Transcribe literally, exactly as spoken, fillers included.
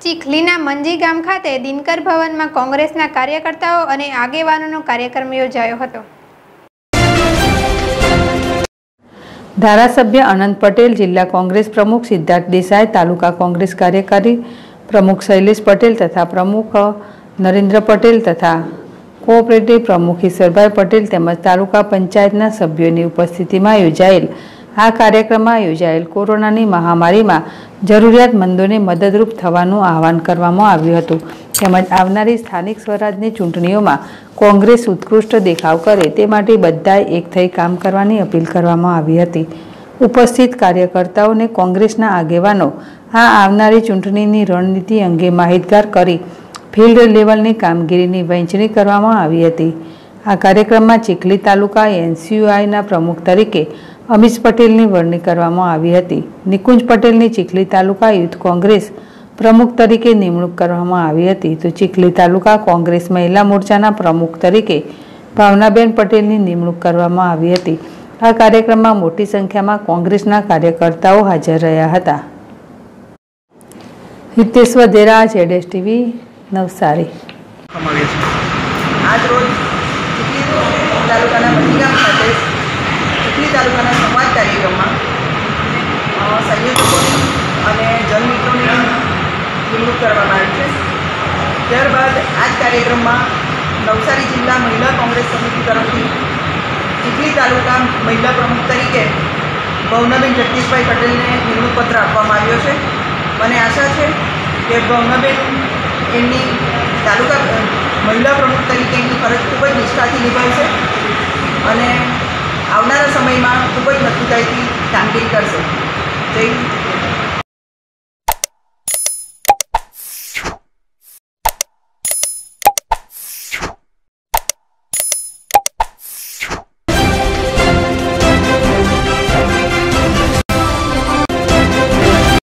ચીખલીના મંજી ગામ ખાતે દિનકર ભવનમાં કોંગ્રેસના કાર્યકર્તાઓ અને આગેવાનોનો કાર્યક્રમ યોજાયો હતો। ધારાસભ્ય અનંત પટેલ, જિલ્લા કોંગ્રેસ પ્રમુખ સિદ્ધાર્થ દેસાઈ, તાલુકા કોંગ્રેસ કાર્યકારી પ્રમુખ શૈલેષ પટેલ તથા પ્રમુખ નરેન્દ્ર પટેલ તથા કોઓપરેટિવ પ્રમુખ ઈશ્વરભાઈ પટેલ તેમજ તાલુકા પંચાયતના સભ્યોની ઉપસ્થિતિમાં યોજાયેલ આ કાર્યક્રમમાં યોજાયેલ કોરોનાની મહામારીમાં જરૂરિયાતમંદોને મદદરૂપ થવાનું આહવાન કરવામાં આવ્યું હતું તેમજ આવનારી સ્થાનિક સ્વરાજની ચૂંટણીઓમાં કોંગ્રેસ ઉત્કૃષ્ટ દેખાવ કરે તે માટે બધાએ એક થઈ કામ કરવાની અપીલ કરવામાં આવી હતી। ઉપસ્થિત કાર્યકર્તાઓને કોંગ્રેસના આગેવાનો આ આવનારી ચૂંટણીની રણનીતિ અંગે માહિતગાર કરી ફિલ્ડ લેવલની કામગીરીની વહેંચણી કરવામાં આવી હતી। આ કાર્યક્રમમાં ચીખલી તાલુકા એનસીયુઆઈના પ્રમુખ તરીકે અમીશ પટેલની વરણી કરવામાં આવી હતી। નિકુંજ પટેલની ચીખલી તાલુકા યુથ કોંગ્રેસ પ્રમુખ તરીકે નિમણૂક કરવામાં આવી હતી તો ચીખલી તાલુકા કોંગ્રેસ મહિલા મોરચાના પ્રમુખ તરીકે ભાવનાબેન પટેલની નિમણૂક કરવામાં આવી હતી। આ કાર્યક્રમમાં મોટી સંખ્યામાં કોંગ્રેસના કાર્યકર્તાઓ હાજર રહ્યા હતા। હિતેશ વધેરા, જેડેશ ટીવી, નવસારી। આજ રોજ ચીખલી તાલુકાના મંજી ગામ ખાતે ચીખલી તાલુકાના સંવાદ કાર્યક્રમમાં સંયોજકોની અને જનમિત્રોની નિમણૂક કરવામાં આવી છે। ત્યારબાદ આ જ કાર્યક્રમમાં નવસારી જિલ્લા મહિલા કોંગ્રેસ સમિતિ તરફથી ચીખલી તાલુકા મહિલા પ્રમુખ તરીકે ભાવનાબેન જગદીશભાઈ પટેલને નિમણૂક પત્ર આપવામાં આવ્યો છે। મને આશા છે કે ભાવનાબેન એમની તાલુકા મહિલા પ્રમુખ તરીકે એમની ફરજ ખૂબ જ નિષ્ઠાથી નિભાવશે અને આવનારા સમયમાં ખૂબ જ મજબૂતાઈથી કામગીરી કરશે। જય